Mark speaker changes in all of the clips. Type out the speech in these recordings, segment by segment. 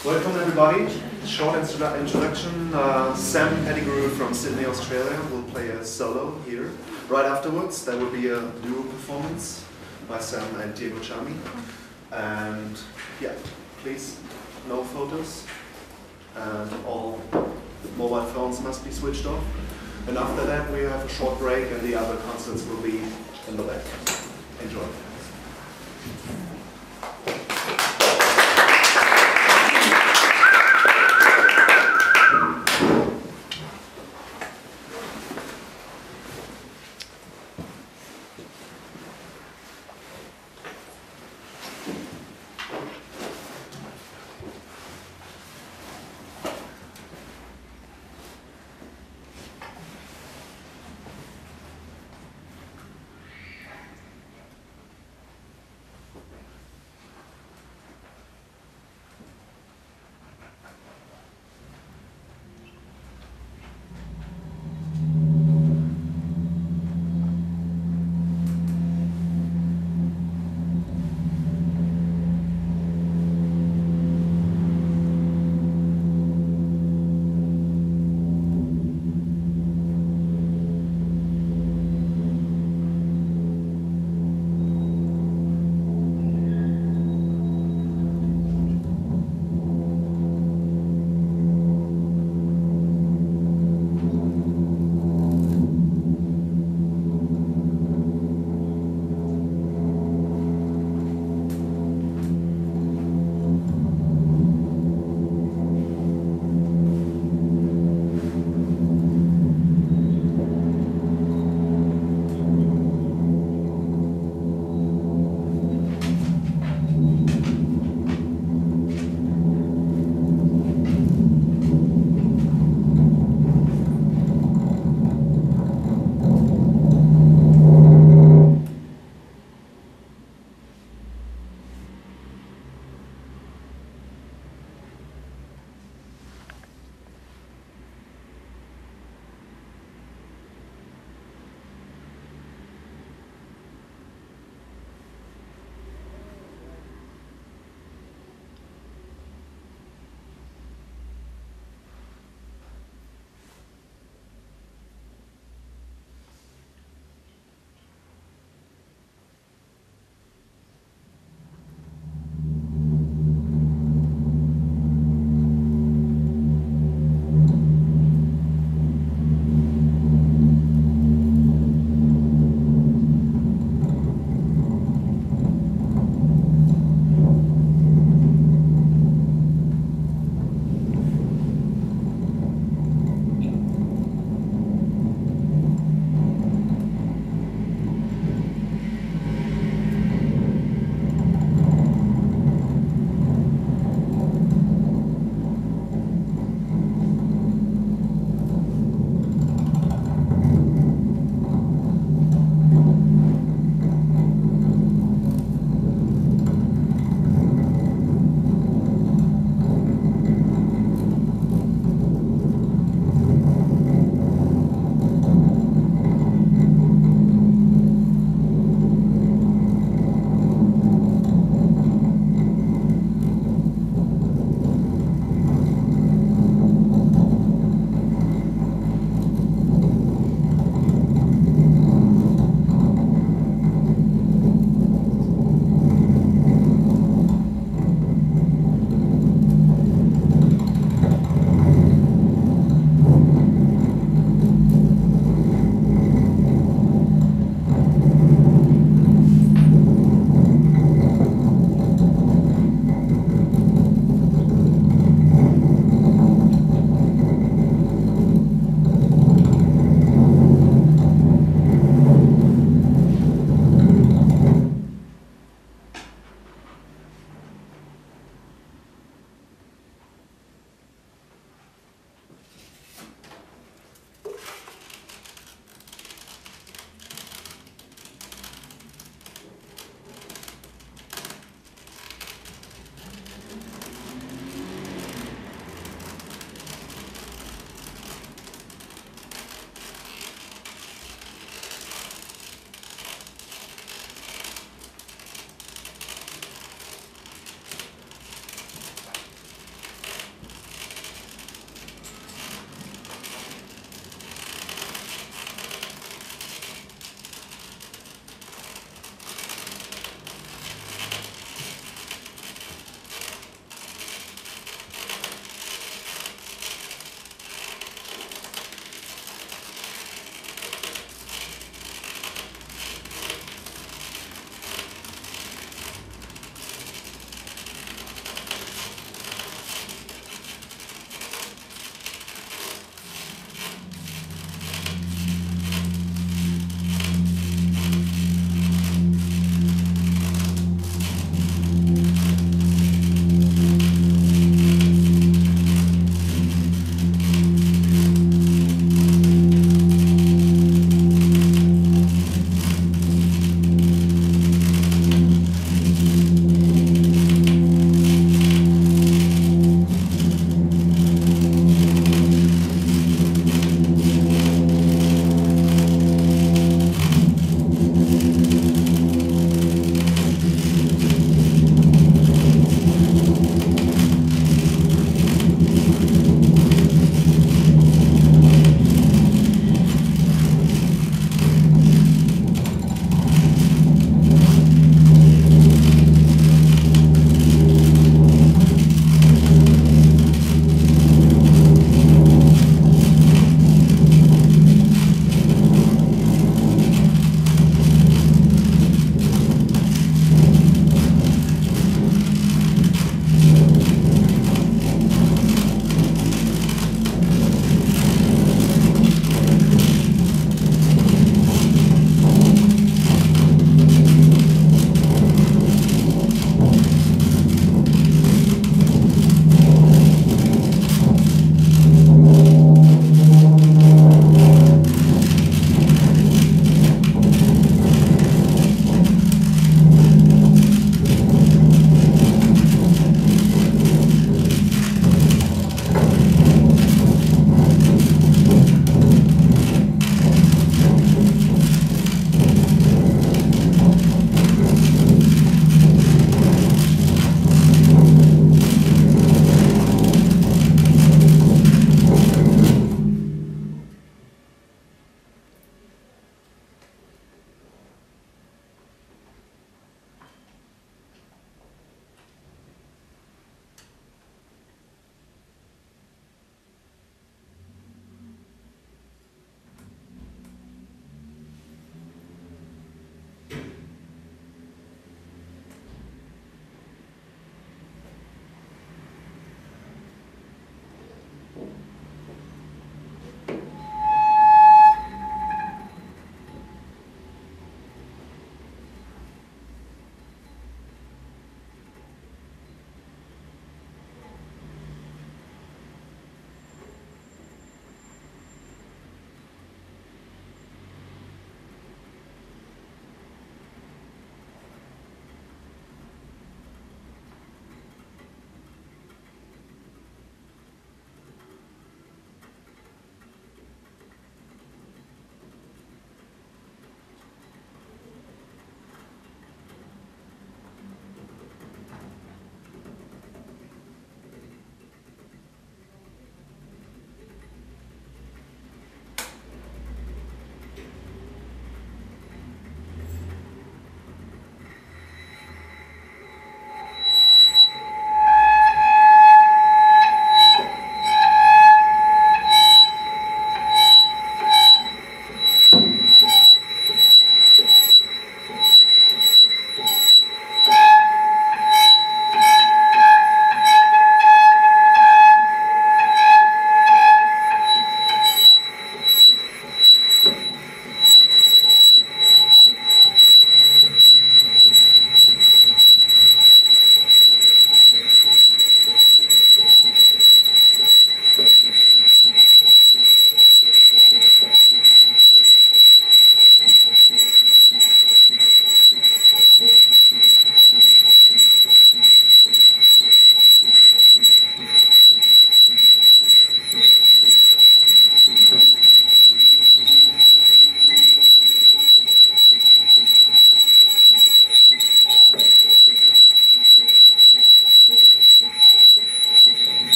Speaker 1: Welcome everybody. Short introduction. Sam Pettigrew from Sydney, Australia will play a solo here. Right afterwards there will be a duo performance by Sam and Chamy. And yeah, please, no photos. And all mobile phones must be switched off. And after that we have a short break and the other concerts will be in the back. Enjoy.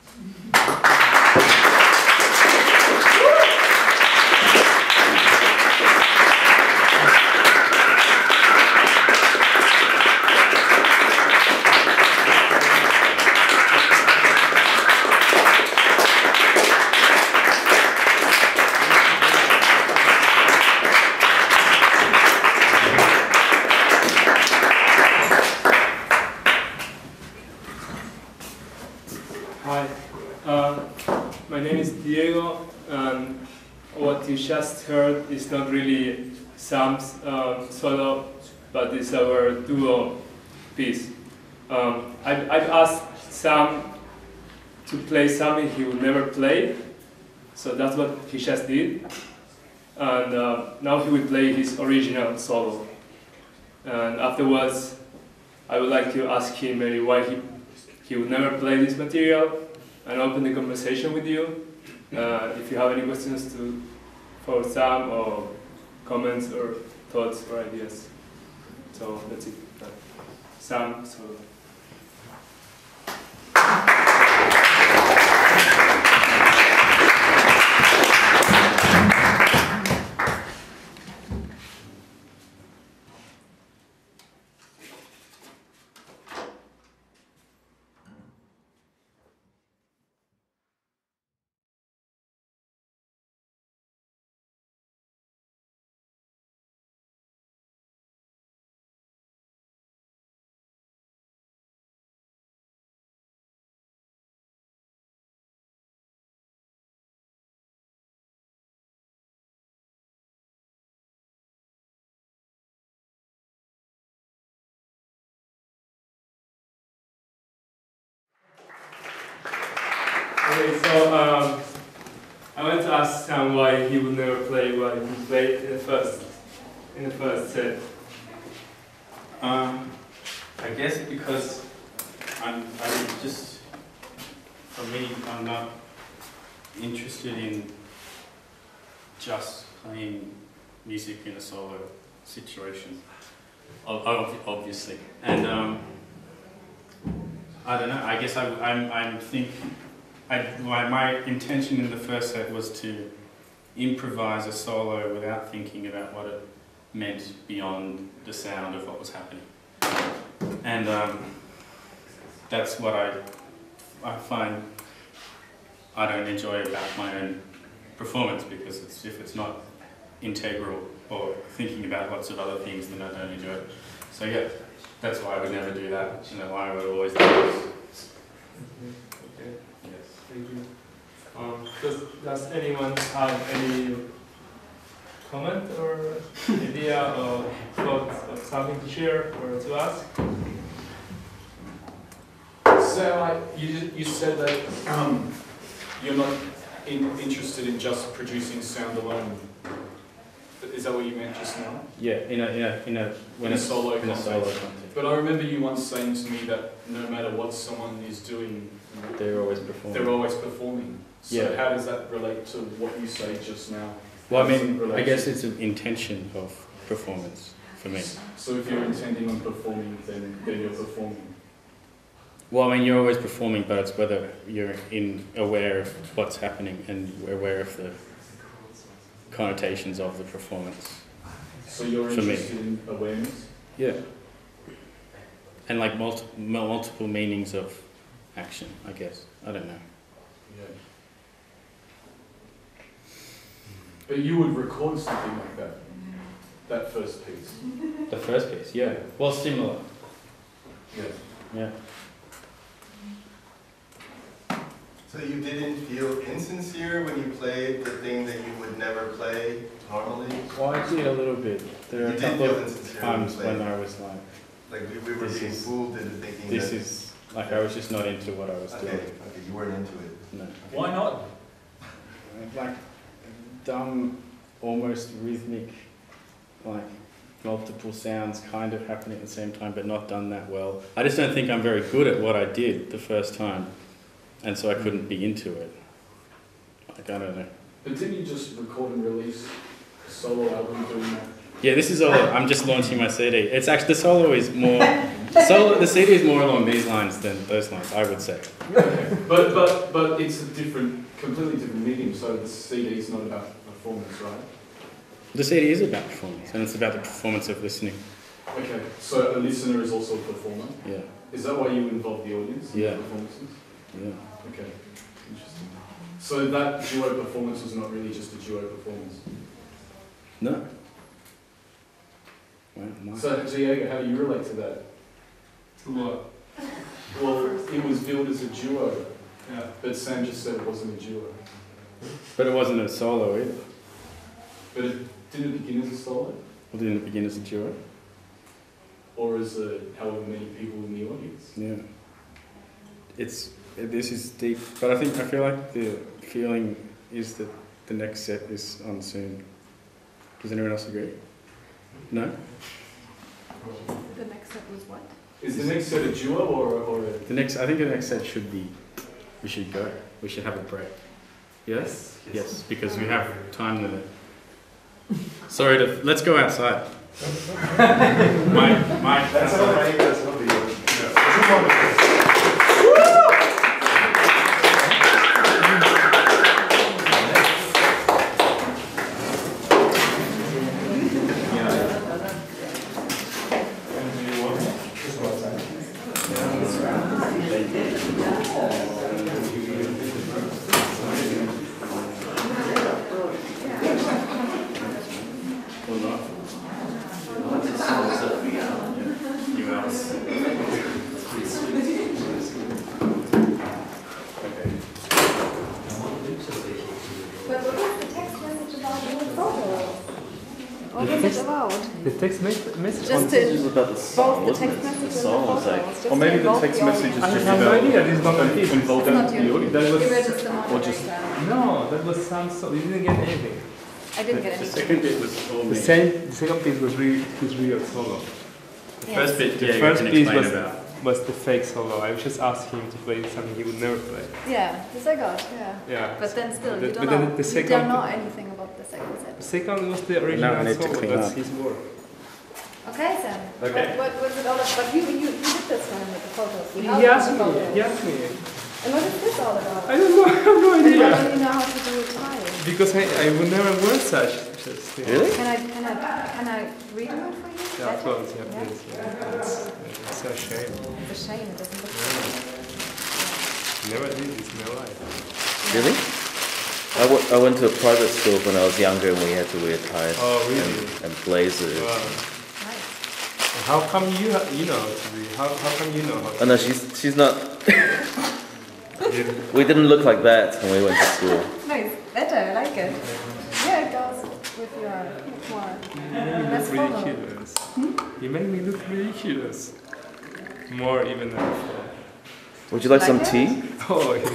Speaker 2: My name is Diego, and what you just heard is not really Sam's solo, but it's our duo piece. I've asked Sam to play something he would never play, so that's what he just did. And now he will play his original solo. And afterwards, I would like to ask him maybe why he would never play this material, and open the conversation with you. If you have any questions for Sam, or comments or thoughts or ideas. So that's it. Sam, so. Okay, so I want to ask Sam why he would never play what he played in the first set.
Speaker 3: I guess because I'm just, for me, I'm not interested in just playing music in a solo situation, obviously. And I don't know, I guess my intention in the first set was to improvise a solo without thinking about what it meant beyond the sound of what was happening. And that's what I find I don't enjoy about my own performance, because if it's not integral or thinking about lots of other things, then I don't enjoy it. So yeah, that's why I would never do that, and why I would always do this.
Speaker 2: Okay. Yes. Thank you. Does anyone have any comment or idea or thoughts of something to share or to ask?
Speaker 4: So you said that you're not interested in just producing sound alone. Is that what you meant just now?
Speaker 3: Yeah, in a solo context.
Speaker 4: But I remember you once saying to me that no matter what someone is doing,
Speaker 3: They're always performing.
Speaker 4: They're always performing. So
Speaker 3: Yeah.
Speaker 4: how does that relate to what you say just now?
Speaker 3: Well, I mean, I guess it's an intention of performance for me.
Speaker 4: So if you're intending on performing, then you're performing.
Speaker 3: Well, I mean, you're always performing, but it's whether you're aware of what's happening and aware of the connotations of the performance.
Speaker 4: So you're interested in awareness?
Speaker 3: Yeah. And like multiple meanings of action, I guess. I don't know.
Speaker 4: Yeah. But you would record something like that first piece?
Speaker 3: The first piece, yeah. Well, similar.
Speaker 4: Yeah.
Speaker 3: Yeah.
Speaker 5: So you didn't feel insincere when you played the thing that you would never play normally?
Speaker 3: Well, I did a little bit. There are
Speaker 5: You
Speaker 3: a
Speaker 5: did
Speaker 3: couple
Speaker 5: feel
Speaker 3: of
Speaker 5: insincere
Speaker 3: times
Speaker 5: when you
Speaker 3: when I was like,
Speaker 5: Like we were being fooled into thinking
Speaker 3: this
Speaker 5: that...
Speaker 3: is, like, I was just not into what I was
Speaker 5: Okay,
Speaker 3: doing.
Speaker 5: okay, you weren't into it.
Speaker 3: No.
Speaker 4: Why not?
Speaker 3: Like, dumb, almost rhythmic, like, multiple sounds kind of happening at the same time, but not done that well. I just don't think I'm very good at what I did the first time, and so I couldn't be into it. Like, I don't know.
Speaker 4: But didn't you just record and release a solo album doing that?
Speaker 3: Yeah, this is all, I'm just launching my CD. It's actually, the solo is more So the CD is more along these lines than those lines, I would say.
Speaker 4: Okay. But it's a completely different medium. So the CD is not about performance, right?
Speaker 3: The CD is about performance, and it's about the performance of listening.
Speaker 4: Okay. So a listener is also a performer.
Speaker 3: Yeah.
Speaker 4: Is that why you involve the audience in
Speaker 3: Yeah.
Speaker 4: the performances?
Speaker 3: Yeah.
Speaker 4: Okay. Interesting. So that duo performance was not really just a duo performance.
Speaker 3: No. Wow,
Speaker 4: So Diego, how do you relate to that?
Speaker 2: To what?
Speaker 4: Well, it was billed as a duo,
Speaker 2: Yeah.
Speaker 4: but Sam just said it wasn't a duo.
Speaker 3: But it wasn't a solo either.
Speaker 4: But it didn't begin as a solo,
Speaker 3: Or didn't it begin as a duo?
Speaker 4: or as however many people in the audience.
Speaker 3: Yeah. This is deep, but I feel like the feeling is that the next set is on soon. Does anyone else agree? No?
Speaker 6: The next step was what?
Speaker 4: Is the next set a duo or a...
Speaker 3: I think the next set should be, we should go. We should have a break. Yes? Yes, because we have time limit. Sorry let's go outside. Mike.
Speaker 1: That's all right, that's not the
Speaker 6: What was it about?
Speaker 2: The text message.
Speaker 6: Just
Speaker 7: It's about the song,
Speaker 6: both the
Speaker 7: wasn't
Speaker 6: text
Speaker 7: it?
Speaker 6: message
Speaker 7: The song was
Speaker 6: and the
Speaker 7: like,
Speaker 6: photos. Just
Speaker 4: Or maybe
Speaker 6: to
Speaker 4: the
Speaker 6: involve
Speaker 4: text
Speaker 6: the
Speaker 4: message is
Speaker 6: audience.
Speaker 4: just
Speaker 2: I have no idea. This is not my piece.
Speaker 4: involving
Speaker 6: It's not
Speaker 4: the
Speaker 6: you.
Speaker 4: audience.
Speaker 2: That
Speaker 6: You were
Speaker 2: was
Speaker 6: just the moderator.
Speaker 2: no. That was Sam's song. You didn't get anything.
Speaker 6: I didn't get
Speaker 3: The
Speaker 6: anything.
Speaker 3: second bit was all me.
Speaker 2: The second piece was his real solo.
Speaker 3: The first bit,
Speaker 2: The
Speaker 3: Diego
Speaker 2: first
Speaker 3: can
Speaker 2: piece
Speaker 3: explain about.
Speaker 2: was the fake solo. I just asked him to play something he would never play.
Speaker 6: Yeah, the second, yeah.
Speaker 2: Yeah.
Speaker 6: But then still, you
Speaker 2: But
Speaker 6: don't
Speaker 2: then
Speaker 6: know.
Speaker 2: the
Speaker 6: You
Speaker 2: second-
Speaker 6: don't know anything about the second
Speaker 2: The
Speaker 6: set.
Speaker 2: second was the
Speaker 3: Now I
Speaker 2: original
Speaker 3: need to
Speaker 2: solo.
Speaker 3: clean
Speaker 2: That's
Speaker 3: up.
Speaker 2: his work.
Speaker 6: Okay, Sam.
Speaker 3: Okay.
Speaker 6: What was it all about? But you did this one with the photos. You
Speaker 2: He
Speaker 6: helped with
Speaker 2: asked
Speaker 6: the
Speaker 2: me.
Speaker 6: photos.
Speaker 2: He asked me.
Speaker 6: And what is this all about?
Speaker 2: I don't know. I have no
Speaker 6: And why
Speaker 2: idea.
Speaker 6: don't you know how to do it live?
Speaker 2: Because I would never wear such things.
Speaker 7: Really?
Speaker 6: Can I read it for you?
Speaker 2: Yeah,
Speaker 6: Better?
Speaker 2: close. Yeah, please. Yeah. It's a shame.
Speaker 6: It's a shame it doesn't look good.
Speaker 2: Never did this in my life.
Speaker 7: Really? I went to a private school when I was younger and we had to wear ties
Speaker 2: Oh, really?
Speaker 7: and blazers.
Speaker 2: Wow.
Speaker 6: Nice.
Speaker 2: How come you know how to be? How come you know how to
Speaker 7: Oh no, she's not.
Speaker 2: You-
Speaker 7: We didn't look like that when we went to school.
Speaker 6: Nice. Better. I like it. Yeah, it goes with your more. Less
Speaker 2: You make me look
Speaker 6: formal.
Speaker 2: ridiculous. You make me look ridiculous. More even than before.
Speaker 7: Would you like some
Speaker 6: Like it?
Speaker 7: tea?
Speaker 2: Oh, yeah.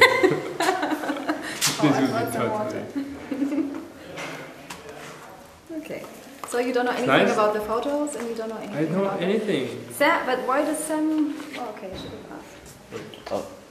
Speaker 2: This
Speaker 6: I
Speaker 2: would
Speaker 6: want
Speaker 2: be
Speaker 6: some water.
Speaker 2: totally.
Speaker 6: Okay. So you don't know anything
Speaker 2: nice.
Speaker 6: about the photos, and you don't know anything.
Speaker 2: I don't know
Speaker 6: about
Speaker 2: anything.
Speaker 6: Sam, but why does Sam? Oh, okay, I should have asked.
Speaker 7: Oh,